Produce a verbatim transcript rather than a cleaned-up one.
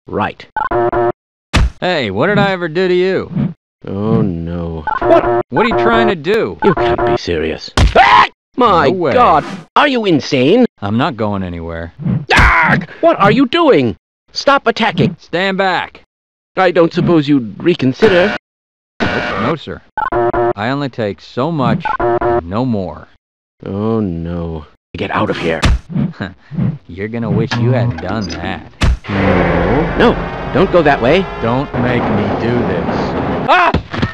Right. Hey, what did I ever do to you? Oh, no. What? What are you trying to do? You can't be serious. Ah! My No way. God! Are you insane? I'm not going anywhere. Ah! What are you doing? Stop attacking. Stand back. I don't suppose you'd reconsider. Nope, no, sir. I only take so much, no more. Oh, no. Get out of here. You're gonna wish you hadn't done that. No, no, don't go that way. Don't make me do this. Ah!